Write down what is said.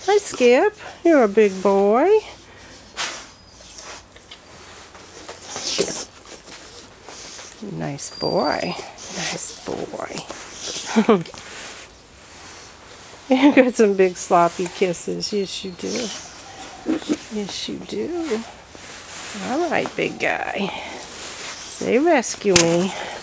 Hi, Skip. You're a big boy. Nice boy. Nice boy. You got some big sloppy kisses. Yes, you do. Yes, you do. All right, big guy. Say rescue me.